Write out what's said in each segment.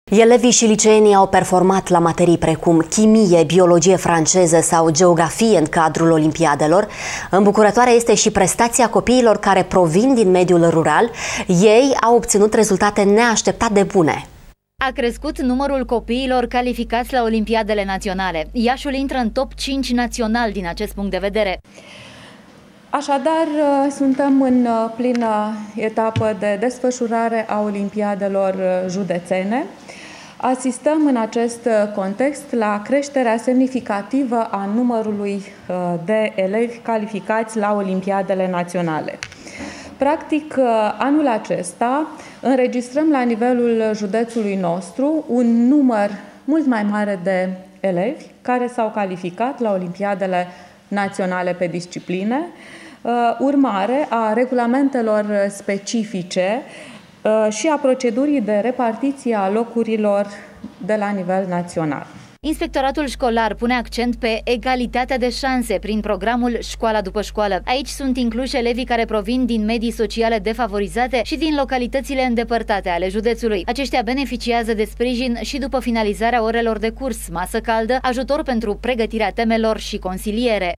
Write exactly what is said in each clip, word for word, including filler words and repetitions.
Elevii și liceenii au performat la materii precum chimie, biologie franceză sau geografie în cadrul olimpiadelor. Îmbucurătoare este și prestația copiilor care provin din mediul rural. Ei au obținut rezultate neașteptat de bune. A crescut numărul copiilor calificați la olimpiadele naționale. Iașul intră în top cinci național din acest punct de vedere. Așadar, suntem în plină etapă de desfășurare a olimpiadelor județene. Asistăm în acest context la creșterea semnificativă a numărului de elevi calificați la olimpiadele naționale. Practic, anul acesta înregistrăm la nivelul județului nostru un număr mult mai mare de elevi care s-au calificat la olimpiadele naționale pe discipline, urmare a regulamentelor specifice și a procedurii de repartiție a locurilor de la nivel național. Inspectoratul școlar pune accent pe egalitatea de șanse prin programul Școala după școală. Aici sunt incluși elevii care provin din medii sociale defavorizate și din localitățile îndepărtate ale județului. Aceștia beneficiază de sprijin și după finalizarea orelor de curs, masă caldă, ajutor pentru pregătirea temelor și consiliere.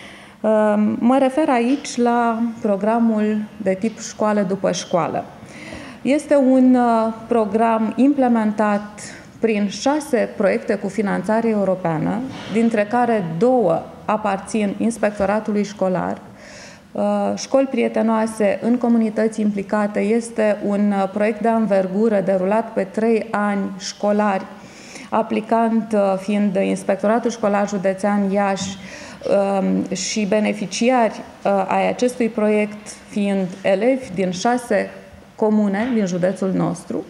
Mă refer aici la programul de tip Școală după școală. Este un program implementat prin șase proiecte cu finanțare europeană, dintre care două aparțin Inspectoratului Școlar. Școli prietenoase în comunități implicate este un proiect de anvergură derulat pe trei ani școlari, aplicant fiind Inspectoratul Școlar Județean Iași și beneficiari ai acestui proiect fiind elevi din șase comune din județul nostru,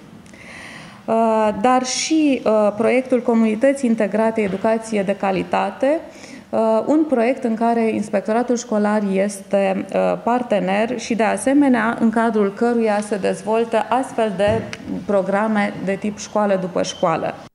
dar și proiectul Comunități Integrate Educație de Calitate, un proiect în care Inspectoratul Școlar este partener și, de asemenea, în cadrul căruia se dezvoltă astfel de programe de tip școală după școală.